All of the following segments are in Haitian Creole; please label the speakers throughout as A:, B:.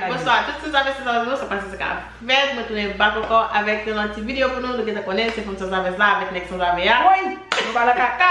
A: bonsoir. Toutes ces aves, ça passe ce qu'a fait. Moi, tourner back encore avec une petite vidéo pour nous. Nous connaissons ces fonds sans aves là avec Next sans aves.
B: Oui, nous va la caca.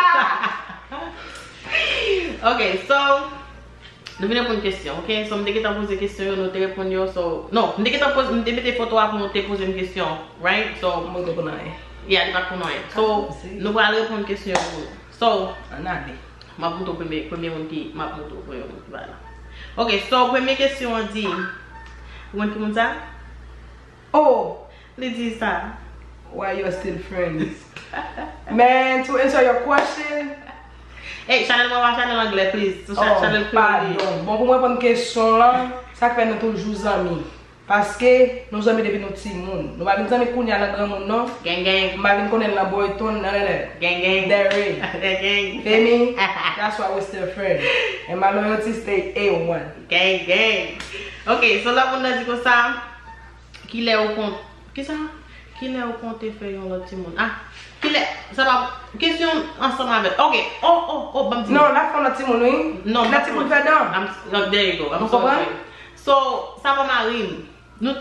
A: Ok, so, nous venons pour une question, ok? So, je vais te poser une question, nous te répondre. So, non, je vais te poser des photos pour nous te poser une question, right? So,
B: Moi, je connais.
A: yeah, il va pour nous. So, nous allons répondre une question pour nous. So,
B: Anade.
A: ma pour premier monde qui m'a pour premier monde voilà. Ok, so première question on dit vous ça?
B: Oh,
A: Les dit ça.
B: why you are still friends? Man, to answer your question.
A: Hey, channel moi channel anglais please. So channel
B: pardon. Bon, pour moi répondre question là, ça fait nous toujours amis. Parce que nous amis depuis nos petits monde. Nous pas venir amis kounya la grand monde non.
A: Gang gang.
B: Nous pas venir connaître la boyton nan.
A: Gang gang.
B: There
A: Gang.
B: Feel me? That's why we're still friends. And my loyalty stay A1.
A: Gang gang. Ok, so là on a dit comme ça qu'il est au compte. Qu'est-ce ça? Qu'il est au compte fait l'autre petit monde. Ah, qu'il est ça va question ensemble avec. Ok. Oh, bam.
B: Non, la fond notre petit monde oui.
A: Non,
B: la petit monde fait dans.
A: There you go. I'm
B: Vous
A: sorry.
B: comprenez?
A: So, ça va Marine. Nous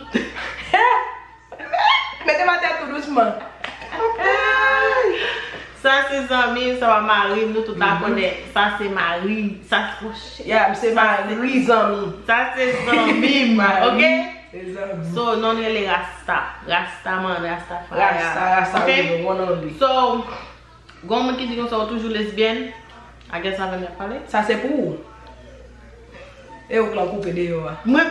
B: Mettez ma tête tout doucement.
A: ça c'est amis, ça va Marine, nous tout la connaît. Ça c'est Marine, ça c'est
B: Yeah, c'est ma amis.
A: ça c'est amis, OK?
B: C'est amis.
A: So, non les Rasta, Rastaman,
B: Rasta,
A: OK?
B: one only.
A: So, gon qui dit qu'on sont toujours lesbienne. I guess ça va me parler.
B: Ça c'est pour. Et on l'a coupé dehors.
A: Moi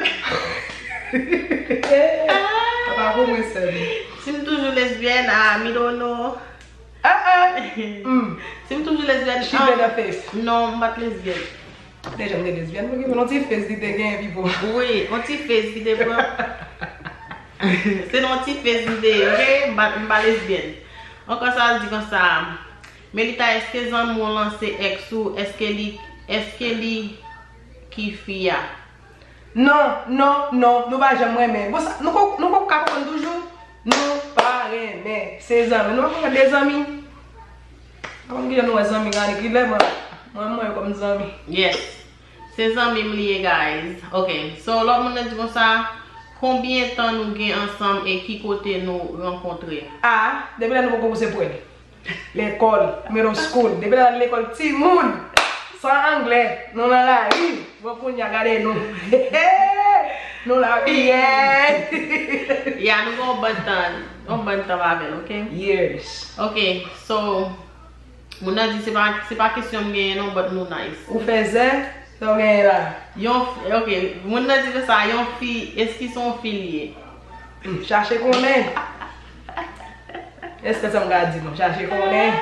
B: Papa, comment c'est?
A: si je toujours lesbienne, I don't know. Si je toujours lesbienne,
B: She better face.
A: non, je suis lesbienne.
B: Déjà, je suis lesbienne, mais on dit face, dit que vivo.
A: Oui, on t'y fait qui te prend. C'est non t'y fait idée, ok? Je suis lesbienne. Encore ça, je dis comme ça. Melita, est-ce que les gens m'ont lancé ex ou est-ce qu'elle qui fia?
B: Non, nous pas jamais aimer. Nous pas capable toujours. Nous pas aimer. Ses amis, nous pas des amis. Comme dire nous des amis qui l'aiment. Moi comme des amis.
A: Yes. C'est amis liés, guys. Ok. So, l'autre monde dit comme ça. Combien de temps nous gagnons ensemble et qui côté nous rencontrer?
B: Ah, depuis là nous avons commencé pour l'école, middle school. Depuis là l'école, petit monde. Sans anglais, nous dans la rue. Beaucoup n'y a regardé nous. Nous la vie.
A: Yeah, nous avons un bon temps avec, ok?
B: Years.
A: Ok, so, mon a dit c'est pas question de gagner, non, but nous nice.
B: Ou faisait, donc là.
A: Ok, mon a dit que ça, yon fille, est-ce qu'ils sont filiés?
B: Cherchez qu'on est. Est-ce que ça me dit non? Cherchez qu'on est.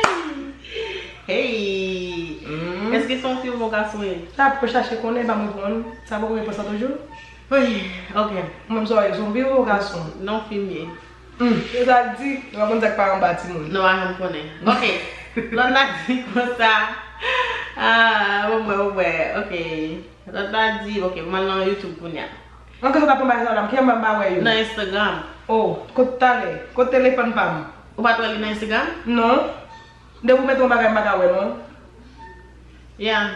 A: Hey! Est-ce qu'ils sont filles ou garçons?
B: Ça pour chercher qu'on est, bah moi ça va pas ça toujours.
A: Oui, ok.
B: Même ça, ils sont vieux ou garçons?
A: Non filmé.
B: Je ça dit, on va dire pas en bâtiment.
A: Non, je connais. Ok. L'on a dit comme ça. Ah, ouais, ok. L'on a dit, ok, maintenant YouTube pour nous.
B: On peut pas prendre ça là, qui m'a pas ouais.
A: Dans Instagram.
B: Oh, côté télé, côté téléphone pas.
A: Ou pas toi dans Instagram?
B: Non. De vous mettre un bagage pas ouais non.
A: Yeah.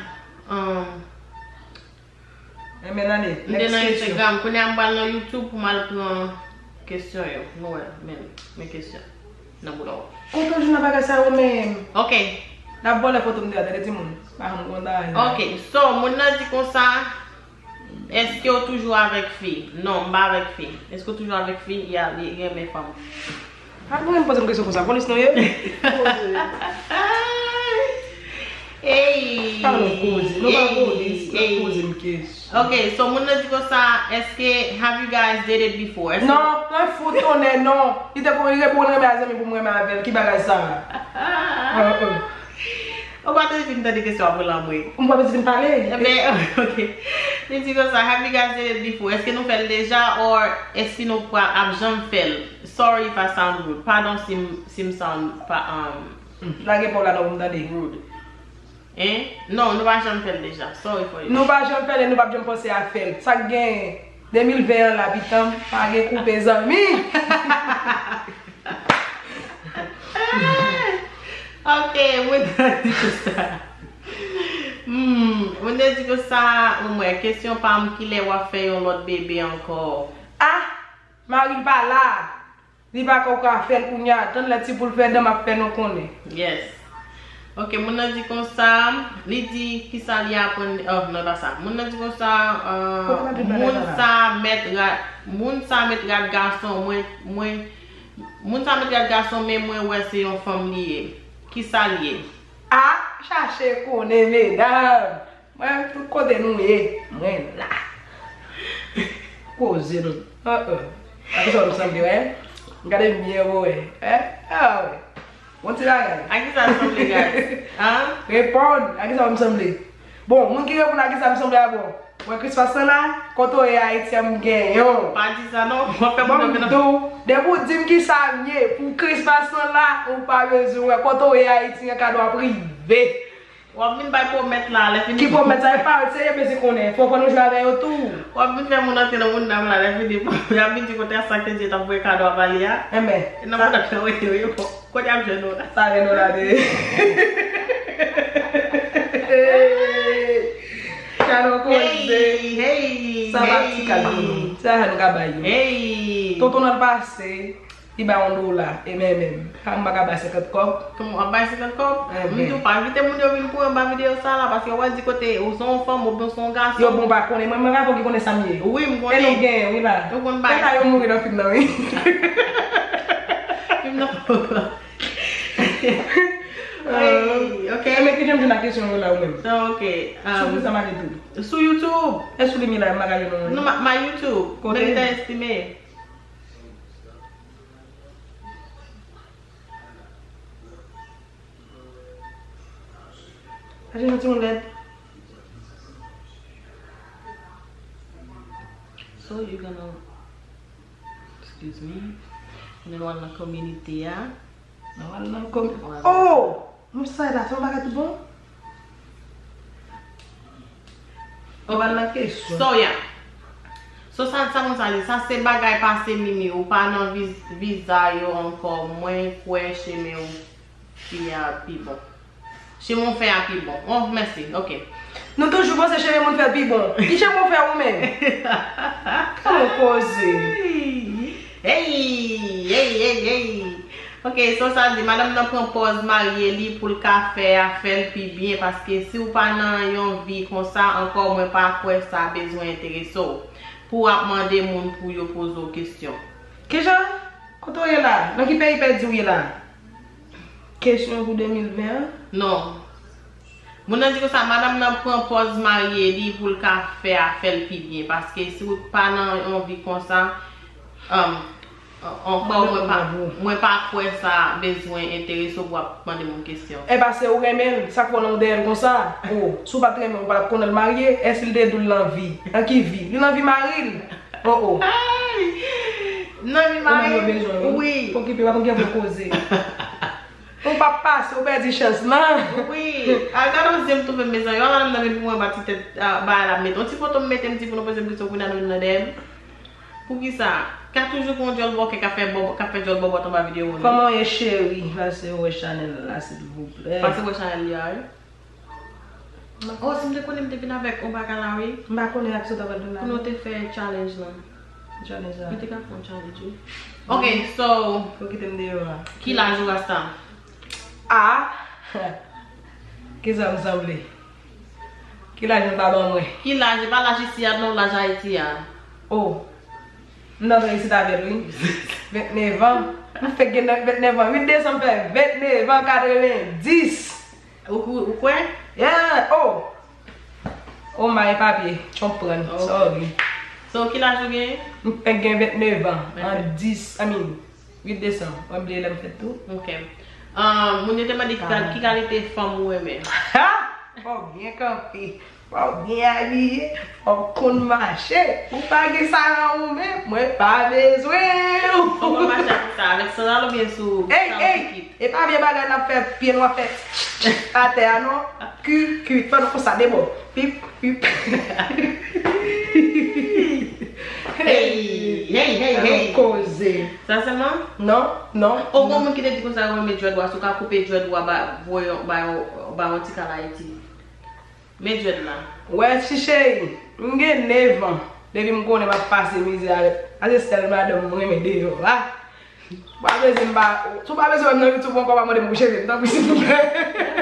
B: Et maintenant,
A: Dans Instagram, quand on va dans YouTube pour mal prendre question yo. Non, mes questions. Non, boulot.
B: Quand je n'ai pas ça ou même.
A: Ok.
B: D'abord la photo me dit à tout le monde.
A: Ok, so, mon a dit comme ça. Est-ce que vous toujours avec fille? Non, pas avec fille. Est-ce que toujours avec fille? Il y a mes femmes.
B: Ah, vous me posez une question comme ça. Police non?
A: Hey! Ok, so mon a dit comme ça. Est-ce que have you guys dated before?
B: Non, non, photo non. Il te connaît répondre à mes amis pour moi avec qui bagage ça.
A: On va te faire des questions pour l'amour.
B: On va pas parler.
A: Mais ok. Il dit comme ça. Have you guys dated before? Est-ce que nous faisons déjà ou est-ce que nous avons jamais fait? Sorry if I sound rude. Pardon si me sound
B: La gueule pour la norme d'aller
A: rude. Hein? Non, nous n'avons jamais fait déjà. Sorry for you.
B: Nous n'avons jamais fait, nous n'avons jamais pensé à faire. Ça gagne 2020 l'habitant, pas de couper les amis.
A: Ok, moi dit ça. Moun de di que ça, mwen, question pa m ki le wap fè yon lot bébé encore.
B: Ah, Marie pas là. Li pa ko ka fè kounya, tan la ti pou fè dem ap fè non konne.
A: Yes. Ok, moun nan di kon sa, li di ki sa li apon, non pas ça. Moun nan di kon sa, moun sa met rad garçon, moun sa met rad garçon, men mwen wè se yon femme liye. Ki sa liye?
B: Ah, chache konne mesdames. Mwen tout kote nou mwen la. Koze nou. Aki sa msambi wè? Gade miye wè. Ah wè. Mwen ti la gade?
A: Aki sa msambi gade?
B: Repon, aki sa msambi. Bon, mwen ki repon aki sa msambi a bon. Mwen kris fason la, koto e a iti am gen yo.
A: Pa di sa non? Mwen fe mwen
B: Mwen do, debou dim ki sa mye, pou kris fason la, ou pa bezou, koto e a iti nga kado a prive.
A: Wap vin bay pou met la, le fini.
B: Ki pou met sa e pa, se ye bezi konen, fò nou jwa ven yo tou.
A: Wap vin fè moun an te nan moun dam la, le fini pou. Ya vin di kote a sakte je tan pou e kado a bali ya.
B: Eme.
A: E nan moun an te wè yo, kote am jenou la.
B: Sa ven nou la de. Kano koze.
A: Hey.
B: Sa va ti kalou. Sa han gabay yo.
A: Hey.
B: Toto nan pase, iba on do la, e men. Kan baga ba 50 kop.
A: Kou an bay 50 kop? Mwen di pa invite moun yo vin pou yon ba video sa la, paske wè di kote ou son femme ou bon son garçon.
B: Yo bon ba konen, mwen nga pou ki konen samye.
A: Oui, mwen
B: E
A: konen.
B: nou gen, wè la.
A: Yo kon bay.
B: Peta yo moun gen film nan wè.
A: Film nan pou. Ok.
B: E men ki jem jen a kesyon wè la ou men.
A: So, ok.
B: Sou sa mani tou.
A: Sou YouTube.
B: E sou li mi la, maga yon wè.
A: No, ma YouTube.
B: Kote?
A: Melita Estime.
B: Aje nou ti moun led.
A: So, you're gonna... Excuse me. Then one na community, ya.
B: Nan wala nan kom... Oh! Mwen sa la, son baga ti bon? Wala nan kesyon.
A: So, ya. So, sa moun sa li. Sa se bagay pase mimi ou pa nan visa yo anko mwen kwe cheme ou ki a pi bon. Che moun fè a pi bon. Oh, merci. Ok.
B: Nou toujou bon se cheve moun fè pi bon. Ki che moun fè ou men? Kamo koze?
A: Hey. Ok, so sa di, madame nan propose mariye li pou l'ka fè a fèl pi bien, paske si ou pa nan yon vi kon sa, ankor mwen pa kwe sa bezwen intereso. Pou ap mande moun pou yo pozo kestyon.
B: Ke jan? Koto ye la? Nan ki pe yi pe di ou ye la? Kesyon pou 2020?
A: Non. Moun nan di ko sa, madame nan propose mariye li pou l'ka fè a fèl pi bien, paske si ou pa nan yon vi kon sa, mwen pa kwe sa bezwen intereso pou ap mande moun kestyon.
B: E ba se ou remen, sa konan ou der kon sa? Ou, sou bat remen ou pala konan marye, esil de dou lan vi? An ki vi? Li lan vi maril? Ou.
A: Nan mi maril? Oui.
B: Pou ki pe wap gen pou koze. Ou pa passe, ou pe di chans nan?
A: Oui. A gado zem tou fe mezan, yo lan nan pou mwen bati tet ba la met. On ti foto meten ti pou nou pese bliso pou nan nou dem. Pou ki sa? Ka toujou kon jol bo ke ka fe jol bo botan ba video ou.
B: Koman ye chéri? La se ou Chanel la s'il vous plaît.
A: Pase ou Chanel li ay? Oh, si mde konen mte vin avek ou baka la we?
B: Mba konen ak sot aval do la.
A: Pou nou te fe challenge lan.
B: Challenge la.
A: Mte ka fon challenge ou. Ok, so,
B: Pou ki te mde yo la.
A: ki la jou rasta?
B: Ah! Ki sa msamble? Ki la jen taban mwe?
A: Ki la, je pa la jisi ya, non la jaiti ya.
B: Oh! Mnan re isi ta verwi? 29 an? Mwen fek gen 29 an. 8 desan fe 29 an 90.
A: Ou kwe?
B: Yeah! Oh! Oh my papi, chompren. Sorry.
A: So, ki la jou gen?
B: Mwen fek gen 29 an. An 10, I mean, 8 desan. Mwen ble lem fet tou.
A: Ok. Moun yote ma di ki kalite fam ou eme?
B: Ha! Oh, bien kampi. Oh, bien habillé. Oh, kon mache. Ou pa ge sa nan ou men, mwen pa bezwen.
A: Ou kon mache ak sa, avek sa nan lo bien sou.
B: Hey! E pa vye bagay nan fe, piye nou a fe. Ate anon, ku, fè nou kon sa debo. Pip.
A: Hey!
B: Koze.
A: Sa seman?
B: Non.
A: Ou kon moun ki te di kon sa wè me djwè dwa, sou ka koupe djwè dwa ba yon ti kala iti. Mais je là.
B: Ouais, chiché, m'gé 9 ans. Depuis m'konne m'a passé misère. Assez tellement de mon aider yo. Ah. Pas besoin ba, tu pas besoin de YouTube encore pas me coucher, donc s'il vous plaît.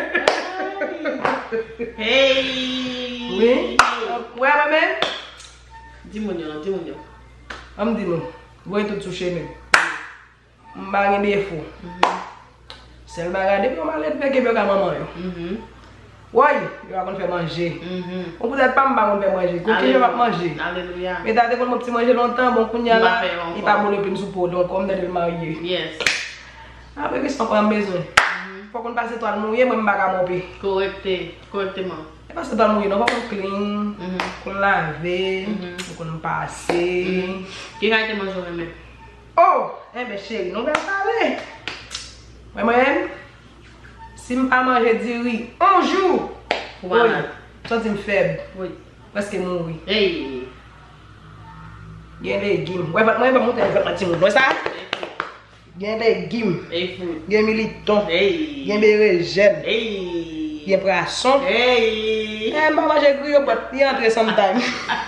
A: Hey.
B: Oui. Ouais, maman.
A: Dis-moi non, dis-moi non.
B: Am di nou, voy tout touché men. Mba gen défaut. Sel bagay depi on malet peke be ka maman yo. Woy, yo akon fè manger. On peut-être pas mba kon fè manger, kon ki yo va manger.
A: Alléluia.
B: Mais t'as mon petit manger longtemps, bon kounya là,
A: M'a fait encore.
B: il pas bon le sous pot donc comme de marié.
A: Yes.
B: Après qu'est-ce qu'on a besoin? Faut qu'on passe toi mouiller moi mba ka moper.
A: Correctement.
B: Et parce que toi mouiller non pas qu'on clean, qu'on laver, qu'on passer.
A: Qui va te manger même?
B: Oh, eh ben chérie, nous allons parler. Mais moi-même, si je ne pas manger du riz un jour,
A: Voilà.
B: je suis faible.
A: Oui.
B: Parce que mourir.
A: Hey.
B: Il y a des légumes. Ouais, moi, je vais monter avec un petit monde. Ça? Il y a des légumes.
A: Hey food.
B: Il y a militon. Il y a
A: Hey.
B: des régènes.
A: Hey.
B: Il y a poisson.
A: Hey.
B: Eh, je vais manger grillot, il y a entré sometime.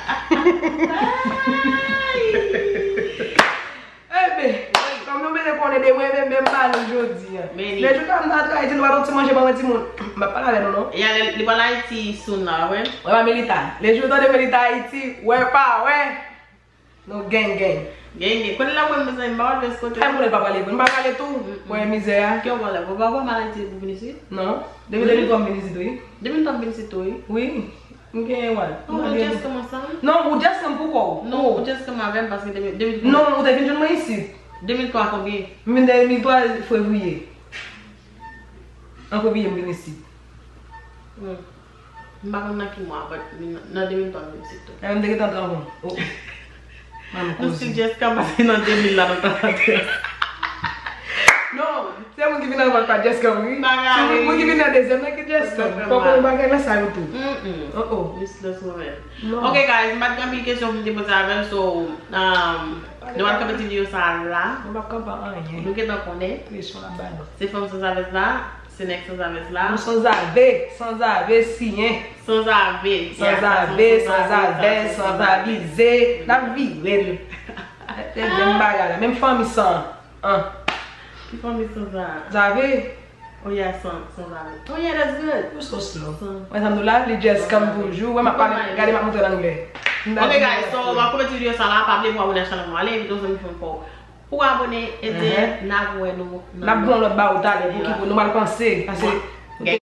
B: Eh bien, comme nous venons qu'on est des moi-même, même pas aujourd'hui. Les jours comme ça, tu vas te manger pour un petit monde. Je ne vais pas la non?
A: Il y a les balles Haïti soon là, ouais.
B: Ouais, militaire. Les jours de militaire Haïti, ouais, pas, ouais. No gang.
A: Gang. Quand la ouais, mais ça m'a fait ce côté.
B: Je ne pas parler, je ne pas parler tout. Ouais, misère.
A: Qui on va là? Vous va voir maladie pour venir ici?
B: Non. Depuis comme ministre, oui.
A: 2000 ans venir ici toi.
B: Oui. Ok, ouais.
A: On just comme ça?
B: Non, vous just comme pourquoi?
A: Non, on just comme avec parce que 2000.
B: Non, vous avez venu ici.
A: 2003 combien?
B: 2003 février. En février, je viens ici.
A: Je ne sais pas qui moi, mais dans 2003 venir ici toi.
B: Je vais me dire que tu es en train de
A: Nous sommes just comme passé dans 2000 là dans ta tête.
B: non, c'est moi qui viens dans pas just comme oui.
A: Bagarre.
B: C'est moi qui viens dans deuxième, mais qui just comme. Faut qu'on bagarre là ça tout. Oh.
A: Useless woman.
B: No.
A: Okay guys, je vais une question pour te poser avec so nous allons faire une vidéo ça là.
B: On va pas rien.
A: Nous qui t'en connaît,
B: Pression la balle.
A: c'est femme sans avec là, c'est next sans avec là.
B: Sans aver, si, hein.
A: Sans avec.
B: Sans aviser. La vie, elle. C'est bien bagarre. Même famille sans. Hein.
A: Qui femme sans avec?
B: Vous avez?
A: Oh yeah, sans avec. Oh yeah, that's good.
B: You're so slow. Moi, ça me l'a, les just comme bonjour. Ouais, ma parle, regardez ma montre en anglais.
A: Okay guys, so on va commencer vidéo ça là, pas oublier pour abonner à la chaîne. Allez, invitez aux amis pour abonner et dire, n'a vous
B: La bonne l'autre bas au talent, pour qui vous nous mal penser. Parce que